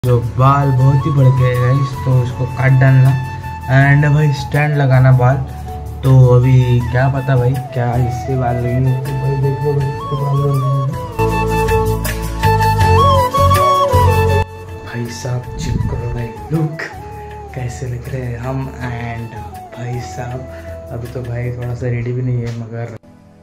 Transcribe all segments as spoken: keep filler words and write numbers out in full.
जो बाल बहुत ही बढ़ गए गाइस, तो उसको काट डालना एंड भाई स्टैंड लगाना बाल। तो अभी क्या पता भाई क्या इससे बाल लगेंगे, तो भाई देख लो भाई इसके बाल लग जाएंगे। भाई साहब चेक करो भाई लुक कैसे लग रहे हैं हम। एंड भाई साहब अभी तो भाई थोड़ा सा रेडी भी नहीं है, मगर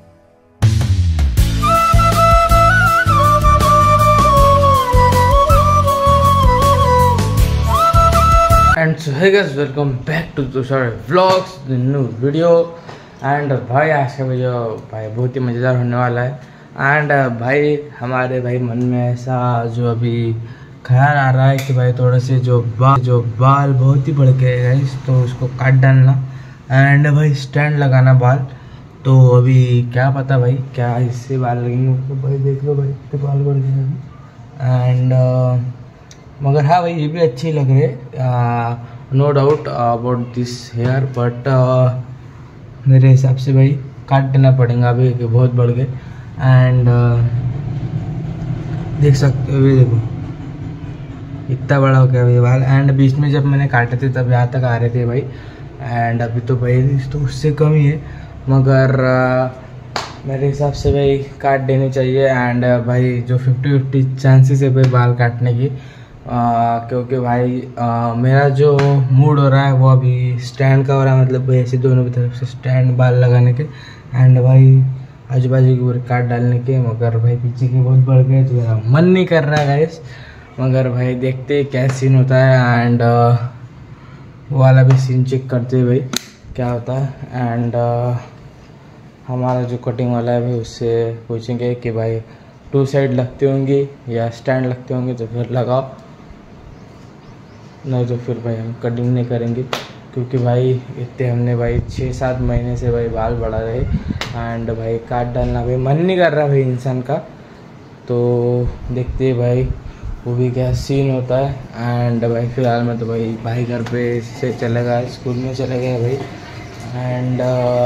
and so hey guys, welcome back to Tushar vlogs new video. And भाई आज का वीडियो भाई बहुत ही मज़ेदार होने वाला है। एंड भाई हमारे भाई मन में ऐसा जो अभी ख्याल आ रहा है कि भाई थोड़े से जो बाल जो बाल बहुत ही बढ़ गए गाइस, तो उसको काट डालना एंड भाई स्टैंड लगाना बाल। तो अभी क्या पता भाई क्या इससे बाल लगेंगे, तो भाई देख लो भाई इतने बाल बढ़ गए हैं। एंड मगर हाँ भाई ये भी अच्छी लग रही है, no doubt about this hair, but मेरे हिसाब से भाई काट देना पड़ेगा अभी कि बहुत बढ़ गए। एंड uh, देख सकते हो, देखो इतना बड़ा हो गया भाई बाल। एंड बीच में जब मैंने काटे थे तब यहाँ तक आ रहे थे भाई, एंड अभी तो भाई तो उससे कम ही है, मगर uh, मेरे हिसाब से भाई काट देनी चाहिए। एंड uh, भाई जो फिफ्टी फिफ्टी चांसेस है भाई बाल काटने की, Uh, क्योंकि भाई uh, मेरा जो मूड हो रहा है वो अभी स्टैंड का हो रहा है, मतलब ऐसे दोनों की तरफ से स्टैंड बाल लगाने के एंड भाई आजू बाजू की पूरे काट डालने के। मगर भाई पीछे के बहुत बढ़ गए तो मेरा मन नहीं कर रहा है गाइस, मगर भाई देखते क्या सीन होता है। एंड uh, वो वाला भी सीन चेक करते भाई क्या होता है। एंड uh, हमारा जो कटिंग वाला है भाई उससे पूछेंगे कि भाई टू साइड लगते होंगे या स्टैंड लगते होंगे, तो फिर लगाओ, नहीं तो फिर भाई हम कटिंग नहीं करेंगे। क्योंकि भाई इतने हमने भाई छः सात महीने से भाई बाल बढ़ा रहे एंड भाई काट डालना भाई मन नहीं कर रहा भाई इंसान का। तो देखते हैं भाई वो भी क्या सीन होता है। एंड भाई फ़िलहाल में तो भाई भाई घर पे से चले गए, स्कूल में चले गए भाई। एंड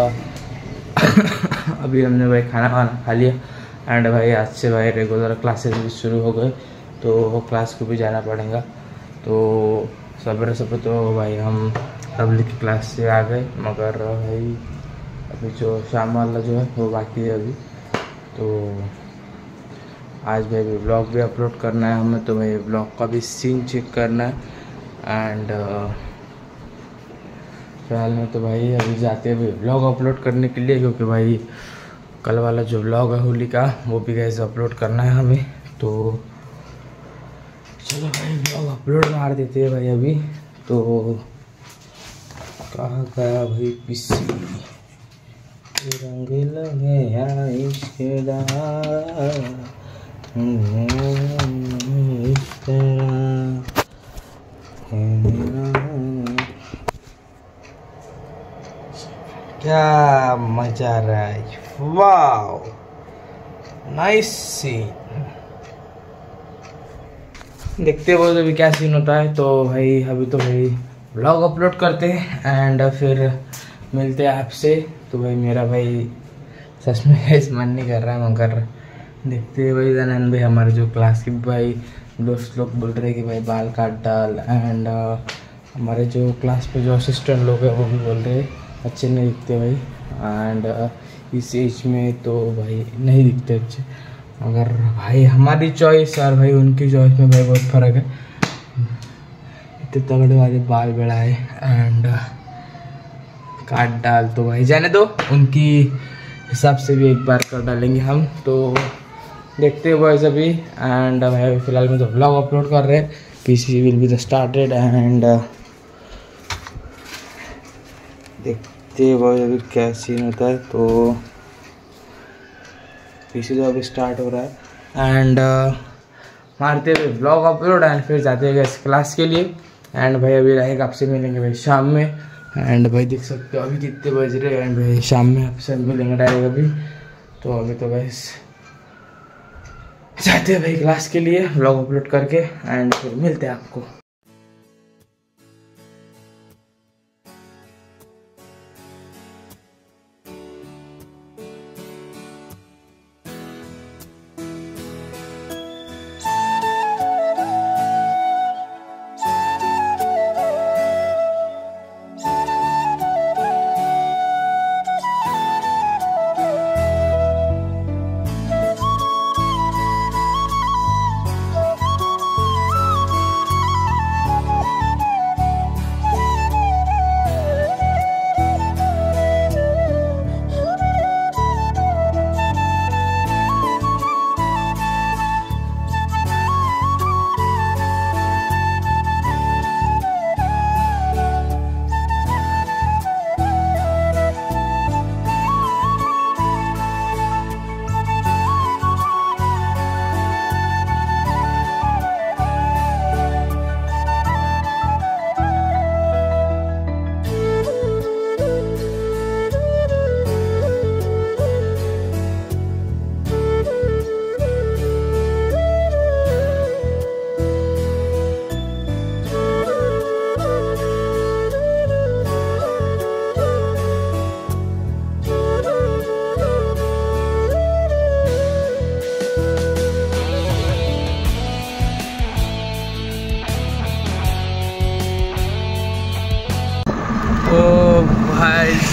अभी हमने भाई खाना खाना खा लिया एंड भाई आज से भाई रेगुलर क्लासेस भी शुरू हो गए, तो क्लास को भी जाना पड़ेगा। तो सब्र सब्र तो भाई हम पब्लिक की क्लास से आ गए, मगर भाई अभी जो शाम वाला जो है वो बाकी है अभी। तो आज भाई भी ब्लॉग भी अपलोड करना है हमें, तो भाई ब्लॉग का भी सीन चेक करना है। एंड फिलहाल में तो भाई अभी जाते हैं भाई ब्लॉग अपलोड करने के लिए, क्योंकि भाई कल वाला जो ब्लॉग है होली का वो भी गैस अपलोड करना है हमें। तो चलो भाई ब्लॉग अपलोड मार देते हैं भाई अभी। तो कहाँ गया भाई पीसी, रंग लगे या इश्क इस तरह क्या मजा आ रहा है, वाओ नाइस सीन। देखते हो अभी क्या सीन होता है। तो भाई अभी तो भाई ब्लॉग अपलोड करते हैं एंड फिर मिलते हैं आपसे। तो भाई मेरा भाई सच में ऐसा मन नहीं कर रहा है, मगर देखते हैं भाई। जानन भाई हमारे जो क्लास के भाई दोस्त लोग बोल रहे हैं कि भाई बाल काट डाल। एंड हमारे जो क्लास पे जो असिस्टेंट लोग हैं वो भी बोल रहे हैं अच्छे नहीं दिखते भाई। एंड इस एज में तो भाई नहीं दिखते अच्छे, मगर भाई हमारी चॉइस और भाई उनकी चॉइस में भाई बहुत फ़र्क है। इतने तगड़े वाले बाल बढ़ाए एंड काट डाल तो भाई जाने दो, उनकी हिसाब से भी एक बार कर डालेंगे हम। तो देखते हैं बॉयज़ अभी। एंड भाई फिलहाल में तो ब्लॉग अपलोड कर रहे हैं, PC will be the started. And देखते हैं बॉयज़ अभी क्या सीन होता है। तो पीसी तो अभी स्टार्ट हो रहा है एंड uh, मारते हुए ब्लॉग अपलोड एंड फिर जाते हैं इस क्लास के लिए। एंड भाई अभी रहेगा, आपसे मिलेंगे भाई शाम में। एंड भाई देख सकते हो अभी कितने बज रहे हैं एंड भाई शाम में आपसे मिलेंगे डायरेक्ट अभी। तो अभी तो भाई जाते हैं भाई क्लास के लिए ब्लॉग अपलोड करके एंड फिर मिलते हैं आपको।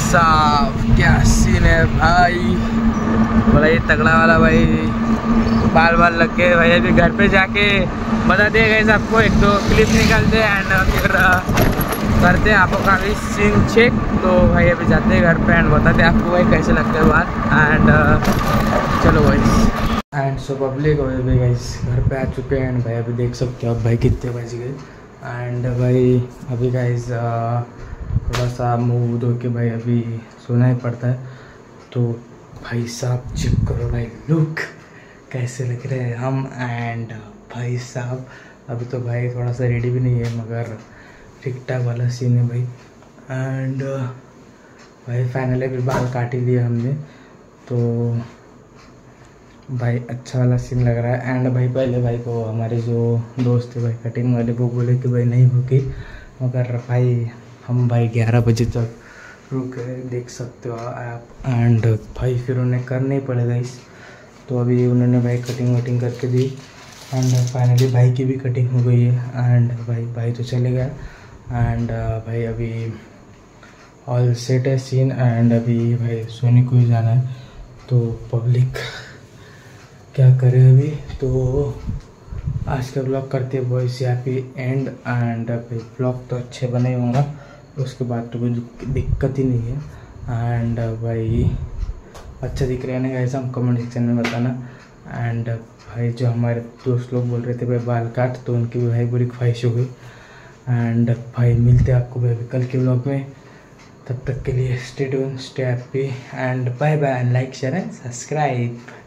साहब क्या सीन है भाई, बड़ा ही तगड़ा वाला भाई, बाल बाल लग गए भाई। अभी घर पे जाके बता दिया गया आपको, एक दो क्लिप निकालते हैं एंड फिर करते हैं आपको का भी सीन चेक। तो भाई अभी जाते हैं घर पे एंड बताते हैं आपको भाई कैसे लगते हैं बाल एंड चलो भाई। एंड सो पब्लिक अभी गाइस घर पे आ चुके हैं एंड भाई अभी देख सकते हो आप भाई कितने बज गए। एंड भाई अभी गाइस थोड़ा सा मुँह धो के भाई अभी सोना ही पड़ता है। तो भाई साहब चेक करो भाई लुक कैसे लग रहे हैं हम। एंड भाई साहब अभी तो भाई थोड़ा सा रेडी भी नहीं है मगर ठीक ठाक वाला सीन है भाई। एंड भाई फाइनली भी बाल काट ही दिया हमने, तो भाई अच्छा वाला सीन लग रहा है। एंड भाई पहले भाई को हमारे जो दोस्त थे भाई कटिंग वाले वो बोले कि भाई नहीं होगी, मगर भाई हम भाई ग्यारह बजे तक रुके देख सकते हो आप। एंड भाई फिर उन्हें करना ही पड़ेगा इस, तो अभी उन्होंने भाई कटिंग वटिंग करके दी एंड फाइनली भाई की भी कटिंग हो गई है। एंड भाई भाई तो चले गया एंड भाई अभी ऑल सेट है सीन। एंड अभी भाई सोने को ही जाना है, तो पब्लिक क्या करे अभी। तो आज का ब्लॉग करते हैं बॉयस यहाँ पे एंड। एंड भाई ब्लॉग तो अच्छे बने होंगे, उसके बाद तो कोई दिक्कत ही नहीं है। एंड भाई अच्छा दिख रहा है ना गाइस, हम कमेंट सेक्शन में बताना। एंड भाई जो हमारे दोस्त लोग बोल रहे थे भाई बाल काट, तो उनकी भी भाई बुरी ख्वाहिश हो गई। एंड भाई मिलते हैं आपको भाई कल के ब्लॉग में, तब तक के लिए stay tune stay happy and bye bye, like share and subscribe.